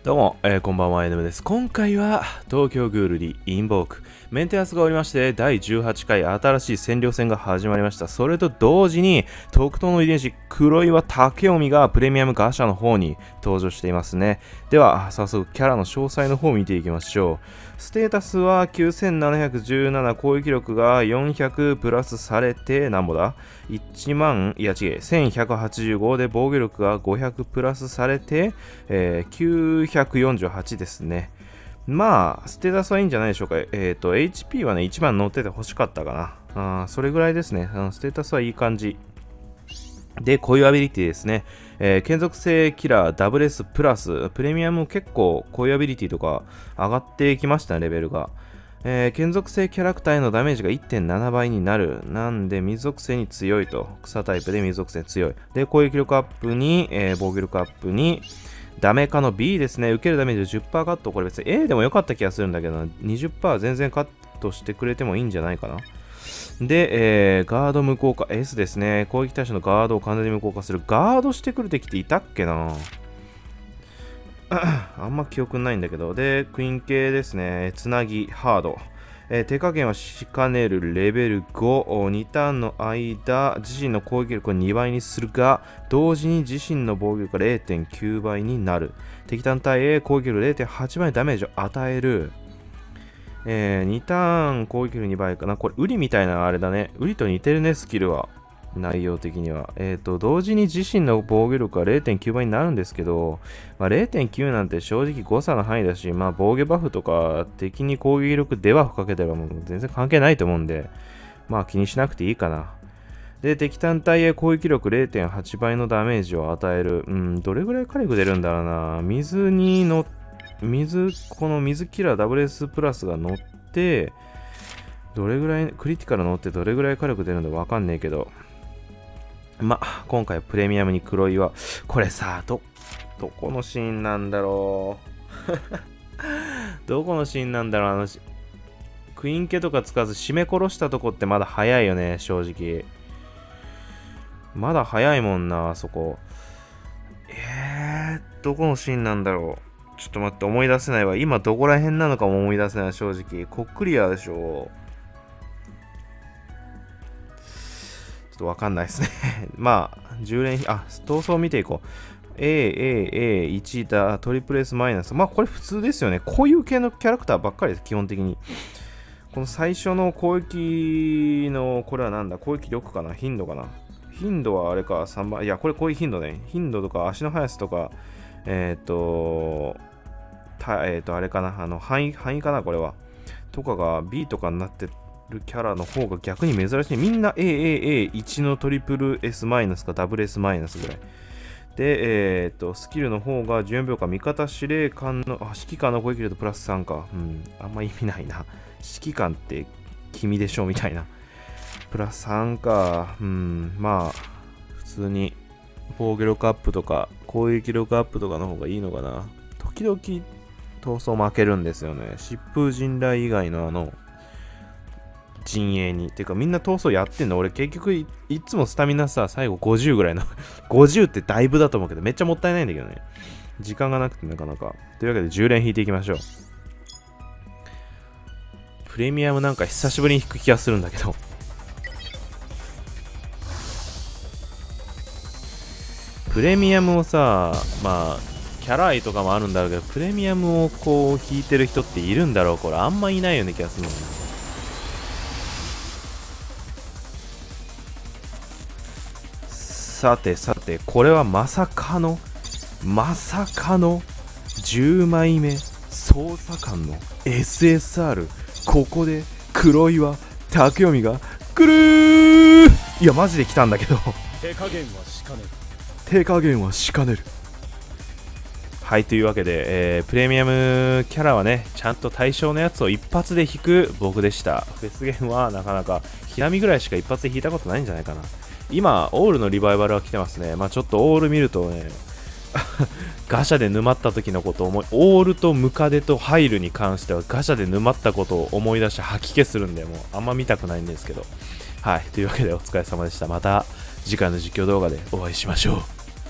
どうも、こんばんは、NM です。今回は、東京グールリインボーク。メンテナンスが終わりまして、第18回新しい占領戦が始まりました。それと同時に、特等の遺伝子、黒岩武臣がプレミアムガシャの方に登場していますね。では、早速、キャラの詳細の方を見ていきましょう。ステータスは9717、攻撃力が400プラスされて、なんぼだ ?1 万、いや違う、1185で防御力が500プラスされて、948ですね。まあ、ステータスはいいんじゃないでしょうか。HP はね、1番乗ってて欲しかったかな。それぐらいですね。ステータスはいい感じ。で、こういうアビリティですね。継続性キラー、ダブル S プラス、プレミアム結構こういうアビリティとか上がってきましたね、レベルが。継続性キャラクターへのダメージが 1.7 倍になる。なんで、水属性に強いと。草タイプで水属性に強い。で、攻撃力アップに、防御力アップに、ダメカの B ですね。受けるダメージ 10% カット。これ別に A でもよかった気がするんだけど、20% 全然カットしてくれてもいいんじゃないかな。で、ガード無効化 S ですね。攻撃対象のガードを完全に無効化する。ガードしてくる敵っていたっけなあんま記憶ないんだけど。で、クイーン系ですね。つなぎ、ハード。手加減はしかねるレベル5。2ターンの間、自身の攻撃力を2倍にするが、同時に自身の防御力が 0.9 倍になる。敵単体へ攻撃力 0.8 倍のダメージを与える。2ターン攻撃力2倍かな。これ、ウリみたいなあれだね。ウリと似てるね、スキルは。内容的には。同時に自身の防御力が 0.9 倍になるんですけど、0.9 なんて正直誤差の範囲だし、防御バフとか敵に攻撃力デバフかけてればもう全然関係ないと思うんで、気にしなくていいかな。で、敵単体へ攻撃力 0.8 倍のダメージを与える。どれぐらい火力出るんだろうな。この水キラー WS プラスが乗って、どれぐらい、クリティカル乗ってどれぐらい火力出るんだわかんねえけど。今回プレミアムに黒いは、これさ、どこのシーンなんだろう。どこのシーンなんだろう。クイーン系とか使わず締め殺したとこってまだ早いよね、正直。まだ早いもんな、あそこ。どこのシーンなんだろう。ちょっと待って、思い出せないわ。今どこら辺なのかも思い出せない、正直。コックリアでしょ。ちょっとわかんないですね。10連、闘争見ていこう。1だ、トリプル S マイナス。これ普通ですよね。こういう系のキャラクターばっかりです、基本的に。この最初の攻撃の、これはなんだ、攻撃力かな、頻度かな。頻度はあれか、3番。いや、こういう頻度ね。頻度とか、足の速さとか、あれかな、範囲かな、これは。とかが B とかになってるキャラの方が逆に珍しい。みんな 1のトリプル S マイナスかダブル S マイナスぐらい。で、スキルの方が14秒間、味方司令官の、指揮官の攻撃力プラス3か。あんま意味ないな。指揮官って君でしょみたいな。プラス3か。普通に防御力アップとか、攻撃力アップとかの方がいいのかな。時々、闘争負けるんですよね。疾風陣雷以外の陣営に。てかみんな闘争やってんの。俺結局 いつもスタミナさ、最後50ぐらいの。50ってだいぶだと思うけど、めっちゃもったいないんだけどね。時間がなくてなかなか。というわけで10連引いていきましょう。プレミアムなんか久しぶりに引く気がするんだけど。プレミアムをさ、キャラ愛とかもあるんだろうけど、プレミアムをこう引いてる人っているんだろう。これあんまいないような気がするの。さて、これはまさかの10枚目捜査官の SSR。ここで黒岩武臣が来るー。いやマジで来たんだけど。 手加減はしかねる。 はい、というわけで、プレミアムキャラはね、ちゃんと対象のやつを一発で引く僕でした。フェスゲームはなかなか、ひらみぐらいしか一発で引いたことないんじゃないかな。今、オールのリバイバルは来てますね。ちょっとオール見るとね、ガシャで沼った時のことをオールとムカデとハイルに関してはガシャで沼ったことを思い出して吐き気するんで、もうあんま見たくないんですけど。はい、というわけでお疲れ様でした。また次回の実況動画でお会いしましょう。